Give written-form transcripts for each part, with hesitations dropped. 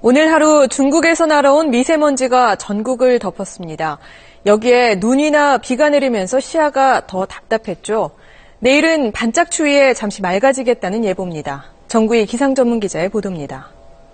오늘 하루 중국에서 날아온 미세먼지가 전국을 덮었습니다. 여기에 눈이나 비가 내리면서 시야가 더 답답했죠. 내일은 반짝 추위에 잠시 맑아지겠다는 예보입니다. 정구희 기상전문기자의 보도입니다.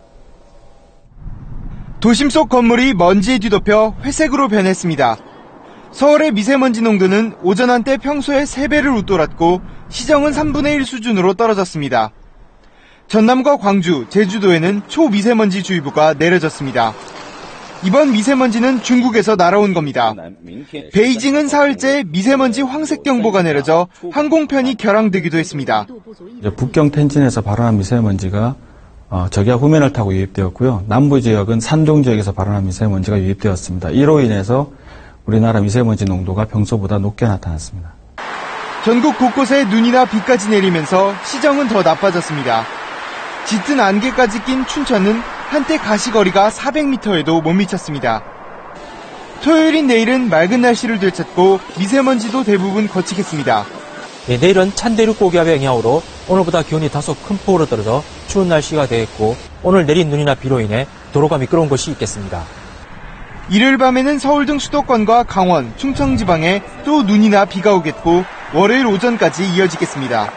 도심 속 건물이 먼지에 뒤덮여 회색으로 변했습니다. 서울의 미세먼지 농도는 오전 한때 평소의 3배를 웃돌았고 시정은 3분의 1 수준으로 떨어졌습니다. 전남과 광주, 제주도에는 초미세먼지 주의보가 내려졌습니다. 이번 미세먼지는 중국에서 날아온 겁니다. 베이징은 사흘째 미세먼지 황색경보가 내려져 항공편이 결항되기도 했습니다. 북경 텐진에서 발원한 미세먼지가 적약 후면을 타고 유입되었고요. 남부 지역은 산둥 지역에서 발원한 미세먼지가 유입되었습니다. 이로 인해서 우리나라 미세먼지 농도가 평소보다 높게 나타났습니다. 전국 곳곳에 눈이나 비까지 내리면서 시정은 더 나빠졌습니다. 짙은 안개까지 낀 춘천은 한때 가시거리가 400m에도 못 미쳤습니다. 토요일인 내일은 맑은 날씨를 되찾고 미세먼지도 대부분 거치겠습니다. 내일은 찬대륙 고기압의 영향으로 오늘보다 기온이 다소 큰 폭으로 떨어져 추운 날씨가 되겠고 오늘 내린 눈이나 비로 인해 도로가 미끄러운 곳이 있겠습니다. 일요일 밤에는 서울 등 수도권과 강원, 충청 지방에 또 눈이나 비가 오겠고 월요일 오전까지 이어지겠습니다.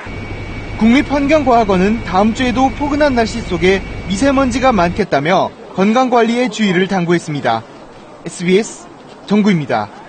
국립환경과학원은 다음 주에도 포근한 날씨 속에 미세먼지가 많겠다며 건강관리에 주의를 당부했습니다. SBS 정구입니다.